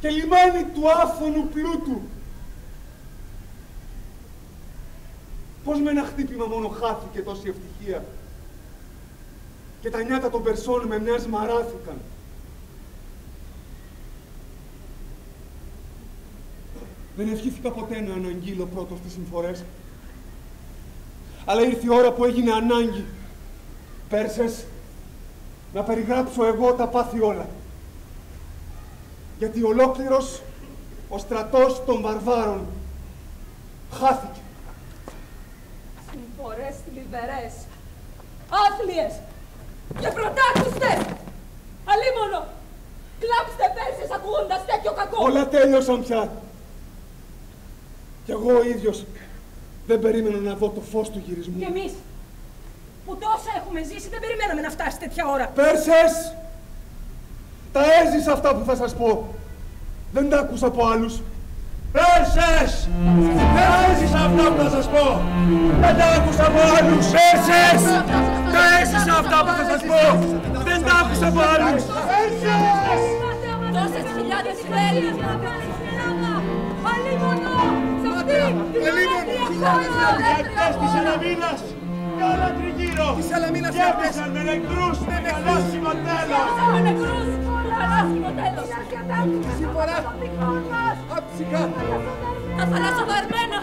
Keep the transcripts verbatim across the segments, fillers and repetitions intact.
και λιμάνι του άφθονου πλούτου. Πώς με ένα χτύπημα μόνο χάθηκε τόση ευτυχία και τα νιάτα των Περσών με μιας μαράθηκαν. Δεν ευχήθηκα ποτέ να αναγγείλω πρώτος τις συμφορές, αλλά ήρθε η ώρα που έγινε ανάγκη, Πέρσες, να περιγράψω εγώ τα πάθη όλα. Γιατί ολόκληρος ο στρατός των βαρβάρων χάθηκε. Συμφορές θλιβερές, άθλιες και πρωτάκουστες. Αλίμονο, κλάψτε Πέρσες ακούγοντας τέτοιο κακό. Όλα τέλειωσαν πια. Κι εγώ ο ίδιος δεν περίμενα να δω το φως του γυρισμού. Και εμείς, που τόσα έχουμε ζήσει, δεν περιμέναμε να φτάσει τέτοια ώρα. Πέρσες! Τα έζησα αυτά που θα σας πω. Δεν τα άκουσα από άλλους. Πέρσες! Τα έζησα αυτά που θα σας πω. Δεν τα άκουσα από άλλους. Πέρσες! Τα έζησα αυτά που θα σας πω. Δεν τα άκουσα από άλλους. Πέρσες! Τόσες χιλιάδες χέρι. Αλίμονο! Σε αυτή την Αλίμονο! Οι ακτές της Σαλαμίνας και όλα τριγύρω γέμισαν με νεκρούς με θαλάσσιμο τέλος. με νεκρούς, θαλάσσιμο τέλος. Συμφορά! Αψικά! Τα θαλάσσοδαρμένα.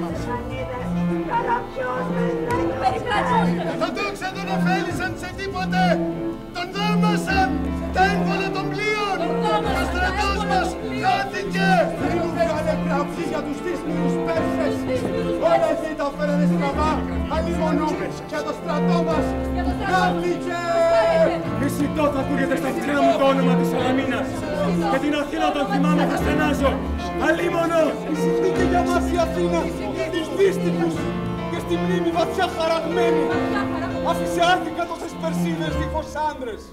Περιπλανιώστε. Τα δόξα τον ωφέλησαν σε τίποτε. Τον δόμασαν τα έμβολα των πλοίων. Ο στρατός μας χάθηκε. Θέλουν κάνε πράψεις για τους δύσμυρους Πέρσες. Όλα εσύ τα φέρανε στραβά. Αλλήμωνο για το στρατό μας χάθηκε. Μισητό θα ακούγεται στα αυτιά μου το όνομα της Σαλαμίνας. Και την Αθήνα όταν θυμάμαι θα στενάζω. Αλίμονο! Ισχύει για μας η Αθήνα, τους δύστιχους και στη μνήμη βαθιά χαραγμένη. Άφησε άδικα τόσες Περσίδες δίχως άντρες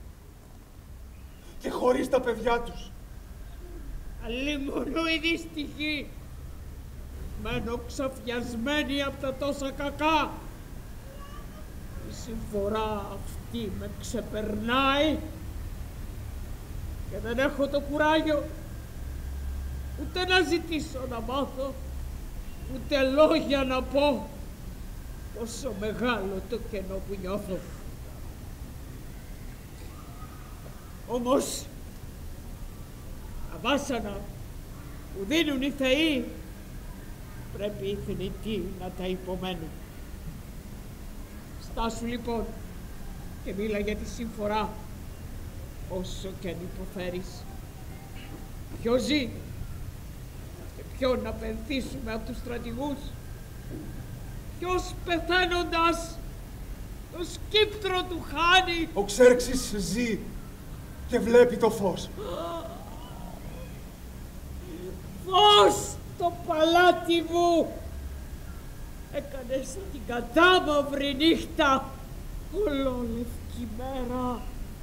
και χωρίς τα παιδιά τους. Αλίμονο οι δύστιχοι, μένω ξαφιασμένοι από τα τόσα κακά. Η συμφορά αυτή με ξεπερνάει και δεν έχω το κουράγιο ούτε να ζητήσω να μάθω, ούτε λόγια να πω πόσο μεγάλο το κενό που νιώθω. Όμως τα βάσανα που δίνουν οι θεοί πρέπει οι θνητοί να τα υπομένουν. Στάσου λοιπόν και μίλα για τη συμφορά, όσο και αν υποφέρεις. Ποιος ζει και ποιον να πενθήσουμε από τους στρατηγούς, ποιος πεθαίνοντας το σκύπτρο του χάνει. Ο Ξέρξης ζει και βλέπει το φως. Φως το παλάτι μου, έκανες την κατάμαυρη νύχτα ολόλευκη μέρα.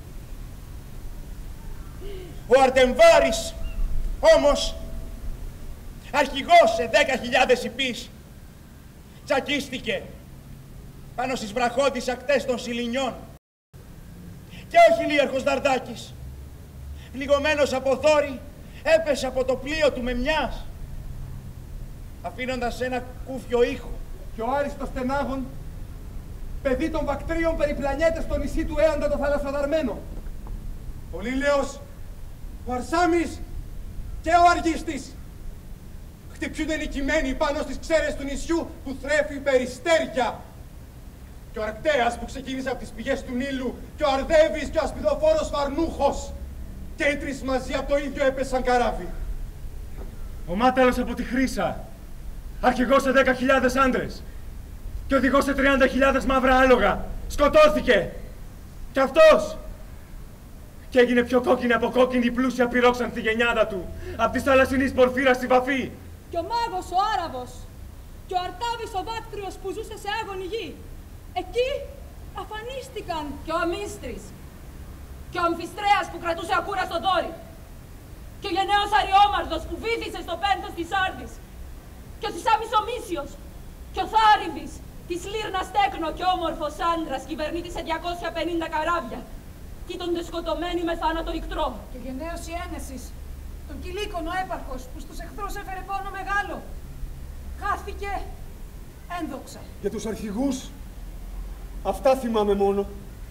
Ο Αρτεμβάρης όμως, αρχηγός σε δέκα χιλιάδες υπείς, τσακίστηκε πάνω στις βραχώδεις ακτές των Σιλινιών. Και ο χιλίαρχος Δαρδάκης, πληγωμένος από θόρυ, έπεσε από το πλοίο του με μιας, αφήνοντας ένα κούφιο ήχο. Και ο άριστος Στενάγων, παιδί των Βακτρίων, περιπλανιέται στο νησί του Έαντα το θαλασσοδαρμένο. Ο Λίλεος, ο Αρσάμις και ο Αργίστης χτυπιούνται νικημένοι πάνω στις ξέρες του νησιού που θρέφει περιστέρια. Και ο Αρκτέας που ξεκίνησε από τις πηγές του Νείλου και ο Αρδέβης και ο ασπιδοφόρος Φαρνούχος και οι τρεις μαζί από το ίδιο έπεσαν καράβι. Ο Μάταλος από τη Χρύσα, αρχηγός σε δέκα χιλιάδες άντρες και οδηγός σε τριάντα χιλιάδες μαύρα άλογα, σκοτώθηκε. Κι αυτός! Και έγινε πιο κόκκινη από κόκκινη πλούσια πυρόξανθη γενιάδα του, απ' της θαλασσινής πορφύρας στη βαφή. Και ο μάγος ο Άραβος και ο Αρτάβης ο Βάκτριος που ζούσε σε άγονη γη. Εκεί αφανίστηκαν. Και ο Αμίστρης και ο Αμφιστρέας που κρατούσε ακούρα στο δόρυ. Και ο γενναίος Αριόμαρδος που βύθισε στο πένθος της Άρδης. Και ο Θησάμις ο Μίσιος και ο Θάριδης της Λύρνας τέκνο και όμορφος άντρας κυβερνήτης σε διακόσια πενήντα καράβια. Κοίτονται σκοτωμένοι με θάνατο ικτρό. Και ο γενναίος Ιένεσης, το τον Κιλίκον ο έπαρχος που στους εχθρούς έφερε πόνο μεγάλο. Χάθηκε ένδοξα. Για τους αρχηγούς, αυτά θυμάμαι μόνο.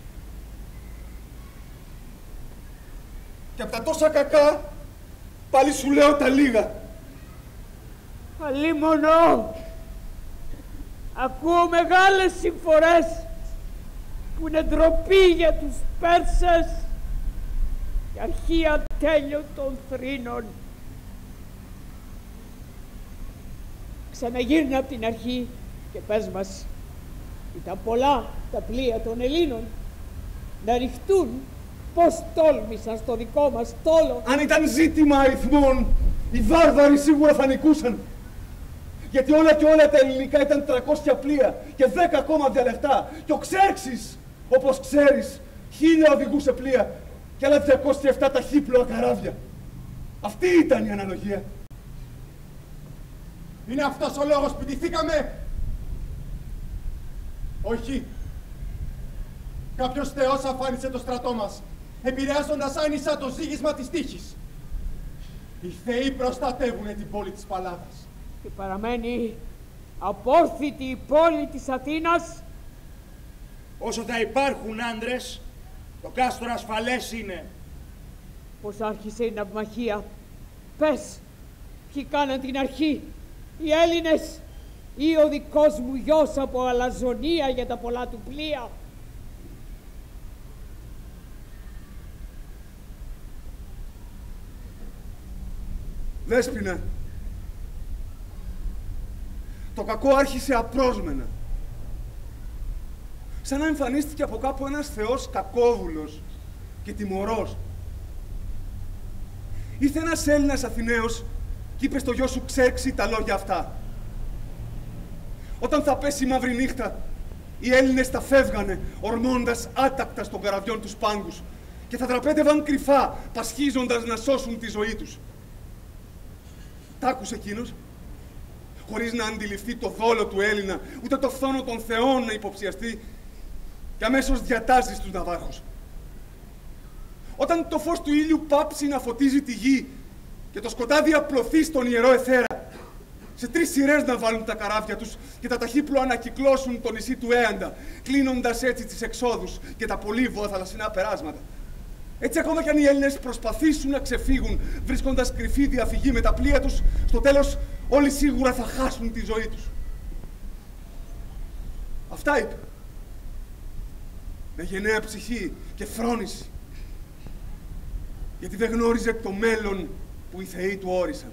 Και από τα τόσα κακά, πάλι σου λέω τα λίγα. Αλίμονο, ακούω μεγάλες συμφορές που είναι ντροπή για τους Πέρσες και αρχαία τέλειο των θρήνων. Ξαναγύρνα από την αρχή και πες μας, ήταν πολλά τα πλοία των Ελλήνων να ρηχτούν, πώς τόλμησαν στο δικό μας στόλο. Αν ήταν ζήτημα αριθμών, οι βάρβαροι σίγουρα θα νικούσαν. Γιατί όλα και όλα τα ελληνικά ήταν τριακόσια πλοία και δέκα ακόμα διαλεκτά. Και ο Ξέρξης, όπως ξέρεις, χίλια οδηγούσε πλοία και άλλα διακόσια επτά ταχύπλοα καράβια. Αυτή ήταν η αναλογία. Είναι αυτός ο λόγος που ντυθήκαμε? Όχι. Κάποιος θεός αφάνισε το στρατό μας, επηρεάζοντας άνισα το ζήγισμα της τύχης. Οι θεοί προστατεύουν την πόλη της Παλάδας. Και παραμένει απόρθητη η πόλη της Αθήνας. Όσο θα υπάρχουν άντρες, το κάστρο ασφαλές είναι. Πώς άρχισε η ναυμαχία? Πες, ποιοι κάναν την αρχή, οι Έλληνες ή ο δικός μου γιος από αλαζονία για τα πολλά του πλοία? Δέσποινα, το κακό άρχισε απρόσμενα. Σαν να εμφανίστηκε από κάπου ένας θεός κακόβουλος και τιμωρός. Ήρθε ένας Έλληνας Αθηναίος και είπε στο γιο σου Ξέρξη τα λόγια αυτά. Όταν θα πέσει η μαύρη νύχτα, οι Έλληνες θα φεύγανε, ορμώντας άτακτα στον καραβιόν τους πάγκους και θα τραπέτευαν κρυφά, πασχίζοντας να σώσουν τη ζωή τους. Τ' άκουσε εκείνος, χωρίς να αντιληφθεί το δόλο του Έλληνα, ούτε το φθόνο των θεών να υποψιαστεί, και αμέσως διατάζει στους ναυάρχους. Όταν το φως του ήλιου πάψει να φωτίζει τη γη και το σκοτάδι απλωθεί στον ιερό αιθέρα, σε τρεις σειρές να βάλουν τα καράβια τους και τα ταχύπλοα να κυκλώσουν το νησί του Έαντα, κλείνοντας έτσι τις εξόδους και τα πολύβοα θαλασσινά περάσματα. Έτσι, ακόμα κι αν οι Έλληνες προσπαθήσουν να ξεφύγουν, βρίσκοντας κρυφή διαφυγή με τα πλοία τους, στο τέλος όλοι σίγουρα θα χάσουν τη ζωή τους. Αυτά είπε. Με γενναία ψυχή και φρόνηση. Γιατί δεν γνώριζε το μέλλον που οι θεοί του όρισαν.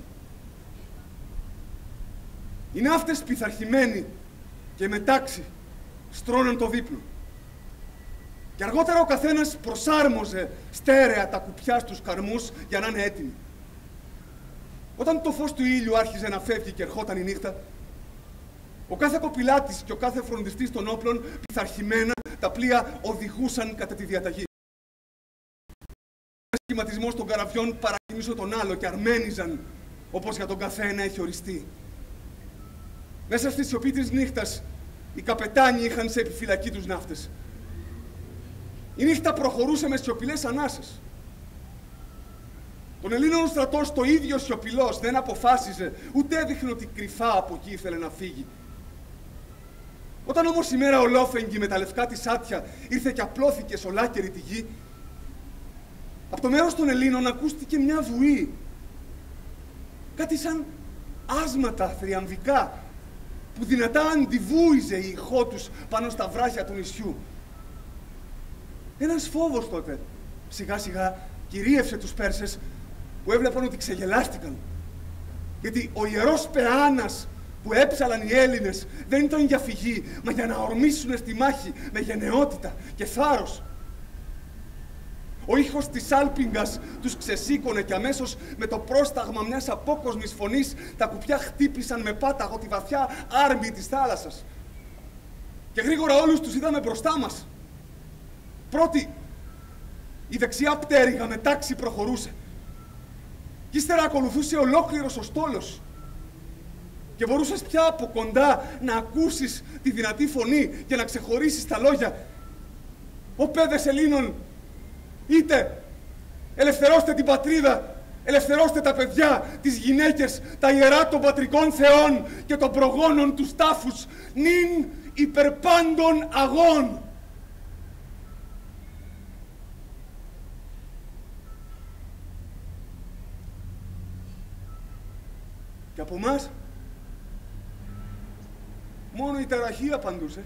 Οι ναύτες πειθαρχημένοι και με τάξη στρώναν το δίπλο. Και αργότερα ο καθένας προσάρμοζε στέρεα τα κουπιά στους καρμούς για να είναι έτοιμοι. Όταν το φως του ήλιου άρχιζε να φεύγει και ερχόταν η νύχτα, ο κάθε κοπηλάτης και ο κάθε φροντιστής των όπλων πειθαρχημένα τα πλοία οδηγούσαν κατά τη διαταγή. Ο σχηματισμός των καραβιών παρακινούσε τον άλλο και αρμένιζαν όπως για τον καθένα έχει οριστεί. Μέσα στη σιωπή της νύχτας, οι καπετάνοι είχαν σε επιφυλακή τους ναύτες. Η νύχτα προχωρούσε με σιωπηλές ανάσες. Τον Ελλήνων στρατός το ίδιο σιωπηλός δεν αποφάσιζε, ούτε έδειχνε ότι κρυφά από εκεί ήθελε να φύγει. Όταν όμως η μέρα ολόφεγγη με τα λευκά της άτια ήρθε και απλώθηκε σ' ολάκερη τη γη, από το μέρος των Ελλήνων ακούστηκε μια βουή. Κάτι σαν άσματα θριαμβικά, που δυνατά αντιβούιζε η ηχό τους πάνω στα βράχια του νησιού. Ένας φόβος τότε σιγά σιγά κυρίευσε τους Πέρσες, που έβλεπαν ότι ξεγελάστηκαν. Γιατί ο ιερός Πεάνας που έψαλαν οι Έλληνες δεν ήταν για φυγή, μα για να ορμήσουν στη μάχη με γενναιότητα και θάρρος. Ο ήχος της άλπιγγας τους ξεσήκωνε και αμέσως με το πρόσταγμα μιας απόκοσμης φωνής τα κουπιά χτύπησαν με πάταγο τη βαθιά άρμη της θάλασσας. Και γρήγορα όλους τους είδαμε μπροστά μας. Πρώτη, η δεξιά πτέρυγα με τάξη προχωρούσε. Κι ύστερα ακολουθούσε ολόκληρος ο στόλος. Και μπορούσες πια από κοντά να ακούσεις τη δυνατή φωνή και να ξεχωρίσεις τα λόγια. «Ω παιδες Ελλήνων, είτε ελευθερώστε την πατρίδα Ελευθερώστε τα παιδιά, τις γυναίκες, τα ιερά των πατρικών θεών και των προγόνων τους τάφους, νυν υπερπάντων αγών. Και από εμάς, μόνο η ταραχή απαντούσε.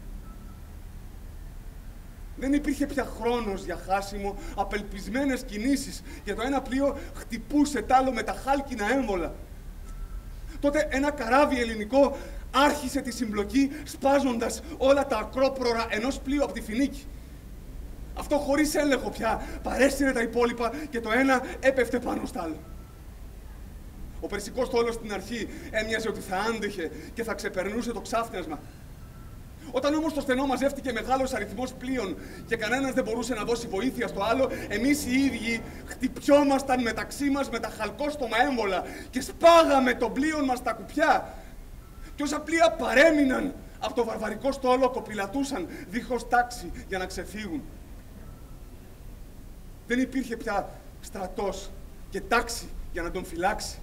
Δεν υπήρχε πια χρόνος για χάσιμο, απελπισμένες κινήσεις, και το ένα πλοίο χτυπούσε τ' άλλο με τα χάλκινα έμβολα. Τότε ένα καράβι ελληνικό άρχισε τη συμπλοκή, σπάζοντας όλα τα ακρόπρορα ενός πλοίου από τη Φινίκη. Αυτό χωρίς έλεγχο πια παρέσυρε τα υπόλοιπα και το ένα έπεφτε πάνω στ' άλλο. Ο περσικός στόλος στην αρχή έμοιαζε ότι θα άντεχε και θα ξεπερνούσε το ξάφνιασμα. Όταν όμως το στενό μαζεύτηκε μεγάλος αριθμός πλοίων και κανένας δεν μπορούσε να δώσει βοήθεια στο άλλο, εμείς οι ίδιοι χτυπιόμασταν μεταξύ μας με τα χαλκόστομα έμβολα και σπάγαμε τον πλοίον μας τα κουπιά. Και όσα πλοία παρέμειναν από το βαρβαρικό στόλο κοπηλατούσαν δίχως τάξη για να ξεφύγουν. Δεν υπήρχε πια στρατός και τάξη για να τον φυλάξει.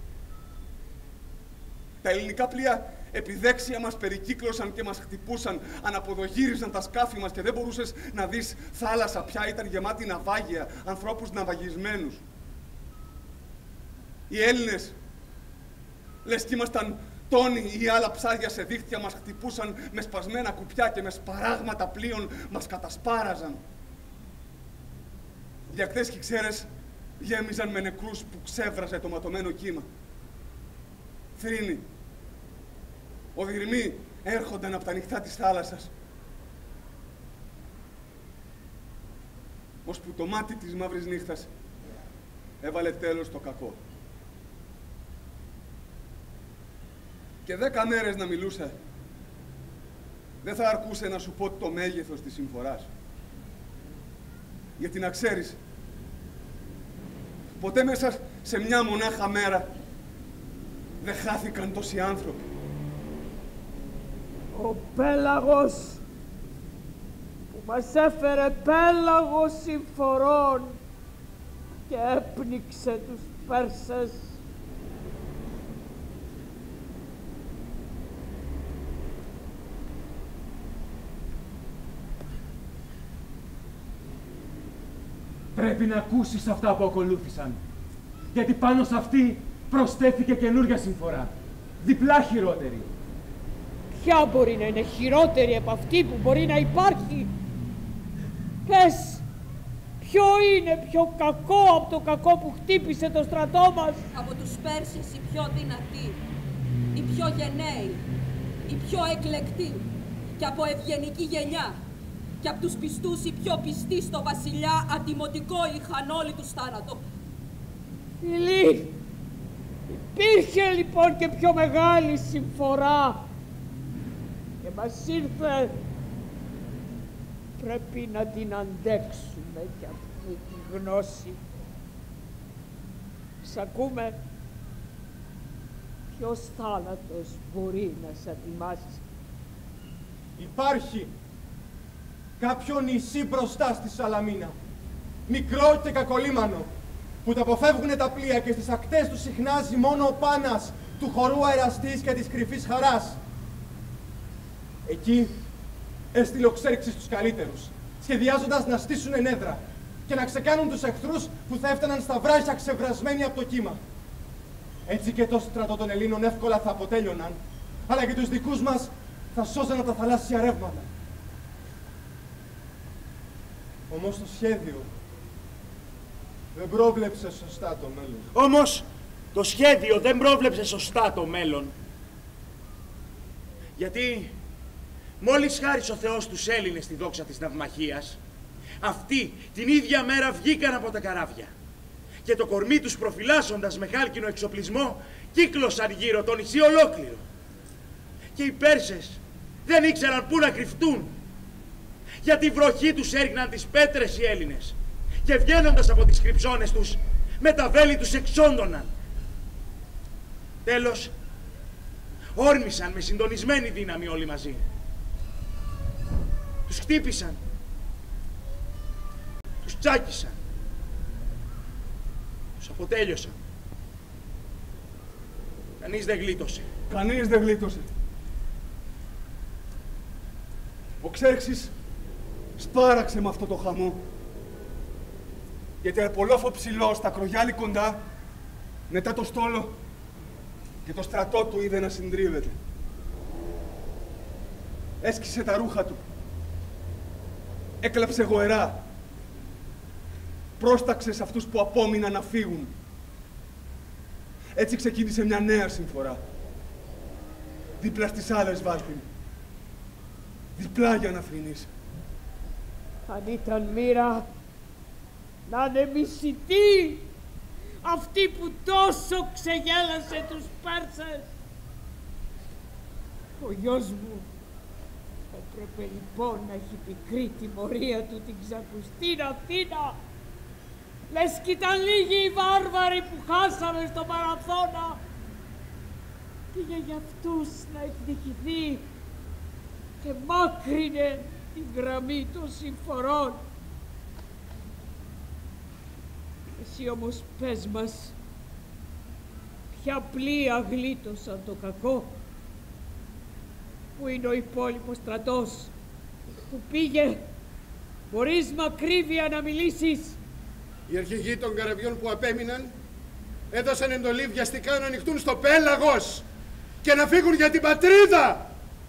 Τα ελληνικά πλοία επιδέξια μας περικύκλωσαν και μας χτυπούσαν, αναποδογύριζαν τα σκάφη μας και δεν μπορούσες να δεις θάλασσα πια, ήταν γεμάτη ναυάγια, ανθρώπους ναυαγισμένους. Οι Έλληνες, λες κι ήμασταν τόνοι ή άλλα ψάρια σε δίχτυα, μας χτυπούσαν με σπασμένα κουπιά και με σπαράγματα πλοίων μας κατασπάραζαν. Οι ακτές και ξέρες γέμιζαν με νεκρούς που ξέβραζε το ματωμένο κύμα. Θρήνοι, οδυρμοί έρχονταν από τα νυχτά της θάλασσας. Ώσπου το μάτι της μαύρης νύχτας έβαλε τέλος στο κακό. Και δέκα μέρες να μιλούσα, δεν θα αρκούσε να σου πω το μέγεθος της συμφοράς. Γιατί να ξέρεις, ποτέ μέσα σε μια μονάχα μέρα δεν χάθηκαν τόσοι άνθρωποι. Ο πέλαγος που μας έφερε πέλαγος συμφορών και έπνιξε τους Πέρσες. Πρέπει να ακούσεις αυτά που ακολούθησαν. Γιατί πάνω σε αυτή προσθέθηκε καινούργια συμφορά. Διπλά χειρότερη. Ποια μπορεί να είναι χειρότερη από αυτή που μπορεί να υπάρχει? Πες, ποιο είναι πιο κακό από το κακό που χτύπησε το στρατό μας? Από τους Πέρσες οι πιο δυνατοί, οι πιο γενναίοι, οι πιο εκλεκτοί και από ευγενική γενιά. Και από τους πιστούς οι πιο πιστοί στο βασιλιά αντιμωτικό είχαν όλοι τους θάνατο. Φιλί, υπήρχε λοιπόν και πιο μεγάλη συμφορά και μας ήρθε. Πρέπει να την αντέξουμε για αυτή τη γνώση. Σ' ακούμε, ποιος θάνατος μπορεί να σε ατιμάσει? Υπάρχει κάποιο νησί μπροστά στη Σαλαμίνα, μικρό και κακολίμανο, που τα αποφεύγουνε τα πλοία και στις ακτές του συχνάζει μόνο ο Πάνας του χορού αεραστής και της κρυφής χαράς. Εκεί έστειλε ο Ξέρξης τους καλύτερους, σχεδιάζοντας να στήσουν ενέδρα και να ξεκάνουν τους εχθρούς που θα έφταναν στα βράχια ξεβρασμένοι από το κύμα. Έτσι και το στρατό των Ελλήνων εύκολα θα αποτέλειωναν, αλλά και τους δικούς μας θα σώζαν τα θαλάσσια ρεύματα. Όμως το σχέδιο δεν πρόβλεψε σωστά το μέλλον. Όμως το σχέδιο δεν πρόβλεψε σωστά το μέλλον. Γιατί μόλις χάρισε ο Θεός τους Έλληνες στη δόξα της ναυμαχίας, αυτοί την ίδια μέρα βγήκαν από τα καράβια και το κορμί τους προφυλάσσοντας με χάλκινο εξοπλισμό κύκλωσαν γύρω το νησί ολόκληρο. Και οι Πέρσες δεν ήξεραν πού να κρυφτούν. Για τη βροχή τους έριχναν τις πέτρες οι Έλληνες και βγαίνοντας από τις κρυψώνες τους με τα βέλη τους εξόντωναν. Τέλος, όρμησαν με συντονισμένη δύναμη όλοι μαζί. Τους χτύπησαν, τους τσάκισαν, τους Τους αποτέλειωσαν. Κανείς δεν γλίτωσε. Κανείς δεν γλίτωσε. Ο Ξέρξης σπάραξε με αυτό το χαμό. Γιατί απολόφο ψηλό στα κρογιάλι κοντά, μετά το στόλο και το στρατό του είδε να συντρίβεται. Έσκησε τα ρούχα του. Έκλαψε γοερά. Πρόσταξε σε αυτούς που απόμειναν να φύγουν. Έτσι ξεκίνησε μια νέα συμφορά. Δίπλα στις άλλες βάλτιν. Διπλά για να φρυνήσει. Αν ήταν μοίρα να είναι μισητή αυτή που τόσο ξεγέλασε τους Πέρσες. Ο γιος μου έπρεπε λοιπόν να έχει πικρή τιμωρία του την ξακουστήν Αθήνα. Λες κι ήταν λίγοι οι βάρβαροι που χάσαμε στο Παραθώνα. Πήγε για αυτούς να εκδικηθεί και μάκρυνε την γραμμή των συμφορών. Εσύ όμως πες μας, ποια πλοία γλίτωσαν το κακό? Πού είναι ο υπόλοιπος στρατός που πήγε? Μπορείς με ακρίβεια να μιλήσεις? Οι αρχηγοί των καραβιών που απέμειναν έδωσαν εντολή βιαστικά να ανοιχτούν στο πέλαγος και να φύγουν για την πατρίδα.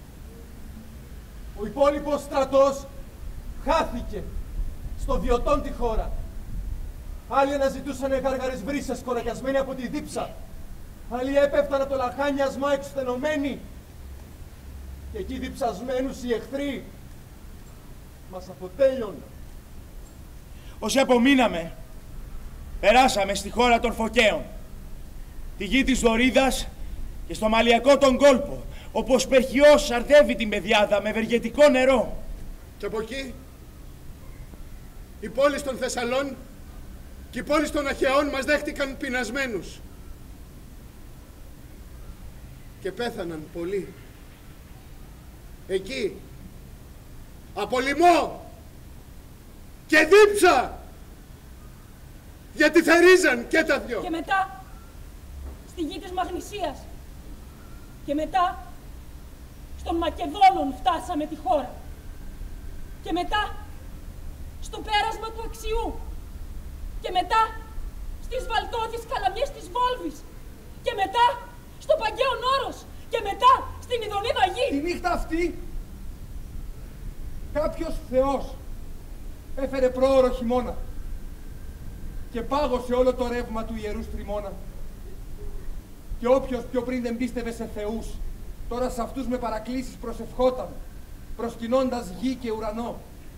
Ο υπόλοιπος στρατός χάθηκε στο Διωτών τη χώρα. Άλλοι αναζητούσαν γάργαρες βρύσες κορακιασμένοι από τη δίψα. Άλλοι έπεφταν από το λαχάνιασμα εξουθενωμένοι. Και εκεί διψασμένους οι εχθροί μας αποτέλειων. Όσοι απομείναμε, περάσαμε στη χώρα των Φωκαίων, τη γη της Δωρίδας και στο μαλιακό τον κόλπο, όπου ο Σπερχιός σαρδεύει την πεδιάδα με ευεργετικό νερό. Και από εκεί, οι πόλεις των Θεσσαλών και οι πόλεις των Αχαιών μας δέχτηκαν πεινασμένους. Και πέθαναν πολλοί. Εκεί, από λοιμό και δίψα, γιατί θερίζαν και τα δυο. Και μετά, στη γη της Μαγνησίας. Και μετά, στον Μακεδόνων φτάσαμε τη χώρα. Και μετά, στο πέρασμα του Αξιού. Και μετά, στις βαλτώδεις καλαμιές της Βόλβης. Και μετά, στο Παγκαίον Όρος. Και μετά, στην Ιδονίδα γη. Τη νύχτα αυτή, κάποιος θεός έφερε πρόωρο χειμώνα και πάγωσε όλο το ρεύμα του ιερού στριμώνα. Και όποιος πιο πριν δεν πίστευε σε θεούς, τώρα σε αυτούς με παρακλήσεις προσευχόταν, προσκυνώντας γη και ουρανό.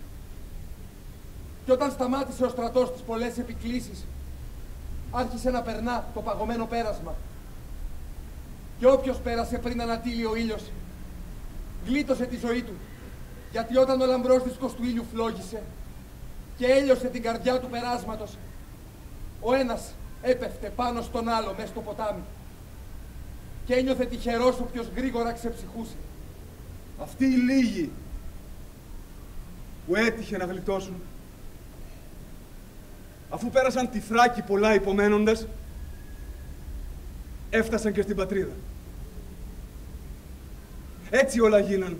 Και όταν σταμάτησε ο στρατός τις πολλές επικλήσεις, άρχισε να περνά το παγωμένο πέρασμα. Και όποιος πέρασε πριν ανατείλει ο ήλιος, γλίτωσε τη ζωή του, γιατί όταν ο λαμπρός δίσκος του ήλιου φλόγησε και έλειωσε την καρδιά του περάσματος, ο ένας έπεφτε πάνω στον άλλο μες στο ποτάμι και ένιωθε τυχερός όποιος γρήγορα ξεψυχούσε. Αυτοί οι λίγοι που έτυχε να γλιτώσουν, αφού πέρασαν τη Θράκη πολλά υπομένοντας, έφτασαν και στην πατρίδα. Έτσι όλα γίναν,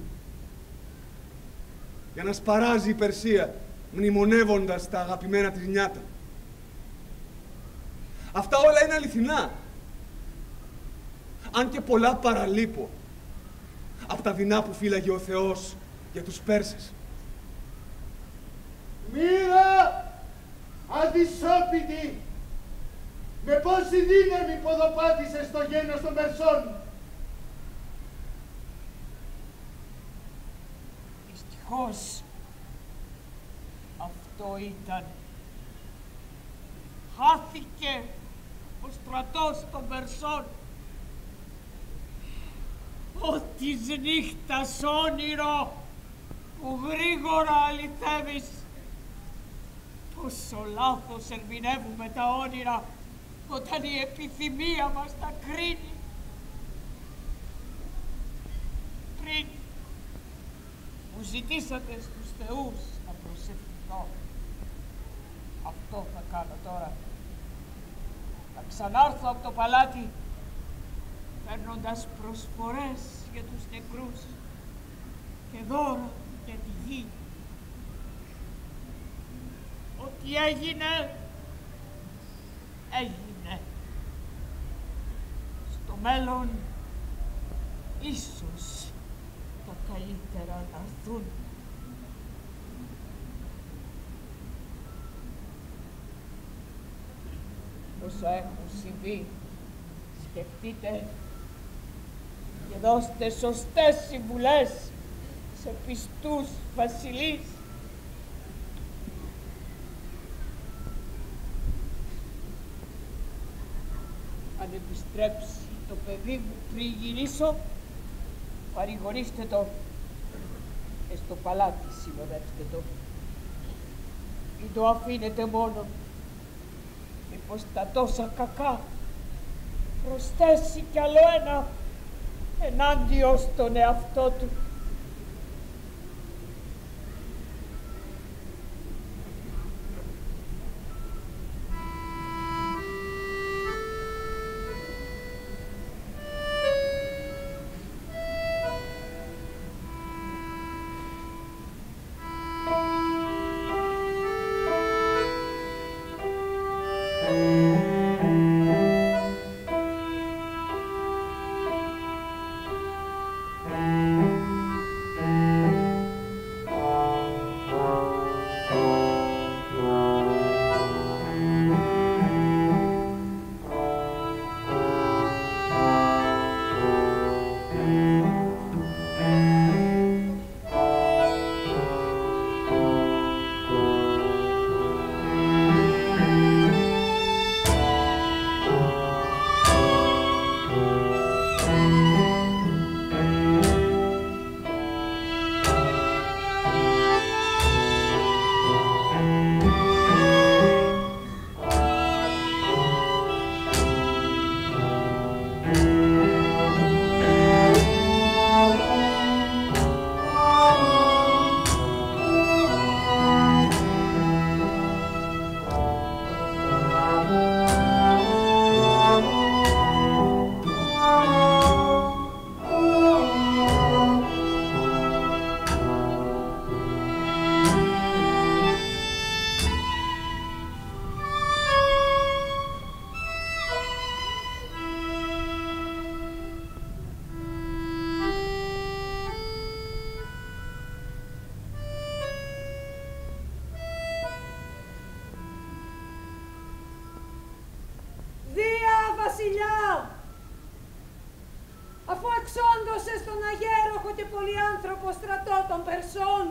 για να σπαράζει η Περσία, μνημονεύοντας τα αγαπημένα της νιάτα. Αυτά όλα είναι αληθινά, αν και πολλά παραλείπω από τα δεινά που φύλαγε ο Θεός για τους Πέρσες. Μοίρα αντισόπιτη, με πόση δύναμη ποδοπάτησε στο γένος των Περσών. Δυστυχώς αυτό ήταν. Χάθηκε ο στρατός των Περσών. Ω της νύχτας όνειρο που γρήγορα αληθεύεις. Πόσο λάθος ερμηνεύουμε τα όνειρα όταν η επιθυμία μας τα κρίνει. Πριν μου ζητήσατε στους θεούς να προσευχηθώ, αυτό θα κάνω τώρα. Θα ξανάρθω από το παλάτι, παίρνοντας προσφορές για τους νεκρούς και δώρα για τη γη. Ό,τι έγινε, έγινε. Στο μέλλον, ίσως τα καλύτερα να έρθουν. Όσα έχουν συμβεί, σκεφτείτε και δώστε σωστές συμβουλές σε πιστούς βασιλείς. Αν επιστρέψει το παιδί μου πριν γυρίσω, παρηγορήστε το και στο παλάτι συνοδεύστε το. Μην το αφήνετε μόνο, μήπως τα τόσα κακά προσθέσει κι άλλο ένα ενάντια στον εαυτό του. Αφού εξόντωσες τον αγέροχο και πολυάνθρωπο στρατό των Περσών,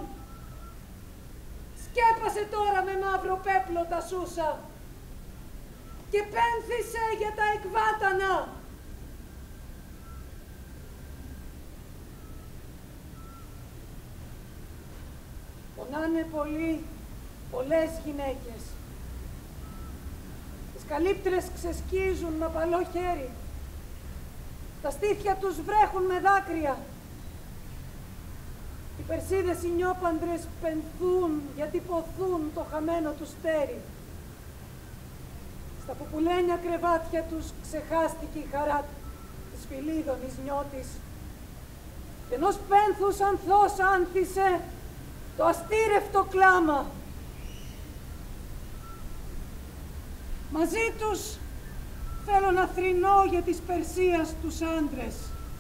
σκέπασε τώρα με μαύρο πέπλο τα Σούσα και πένθησε για τα εκβάτανα. Πονάνε πολύ, πολλές γυναίκες. Τις καλύπτρες ξεσκίζουν με απαλό χέρι. Τα στήθια τους βρέχουν με δάκρυα. Οι Περσίδες οι νιόπαντρες πενθούν γιατί ποθούν το χαμένο τους στέρι. Στα ποπουλένια κρεβάτια τους ξεχάστηκε η χαρά της Φιλίδωνης νιώτης. Και ενός πένθους ανθός άνθησε το αστήρευτο κλάμα. Μαζί τους θέλω να θρηνώ για της Περσίας τους άντρες.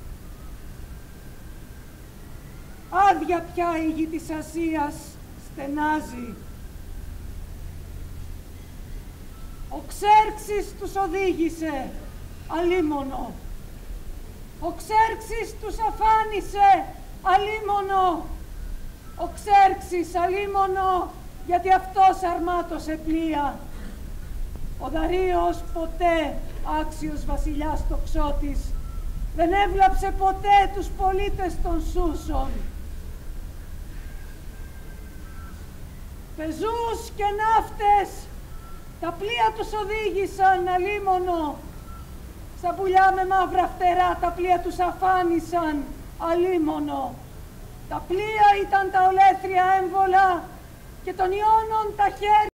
Άδεια πια η γη της Ασίας στενάζει. Ο Ξέρξης τους οδήγησε αλίμονο. Ο Ξέρξης τους αφάνισε αλίμονο. Ο Ξέρξης αλίμονο γιατί αυτός αρμάτωσε πλοία. Ο Δαρίος ποτέ, άξιος βασιλιάς τοξότης, δεν έβλαψε ποτέ τους πολίτες των Σούσων. Πεζούς και ναύτες, τα πλοία τους οδήγησαν αλίμονο. Σαν πουλιά με μαύρα φτερά, τα πλοία τους αφάνισαν αλίμονο. Τα πλοία ήταν τα ολέθρια έμβολα και των Ιώνων τα χέρια.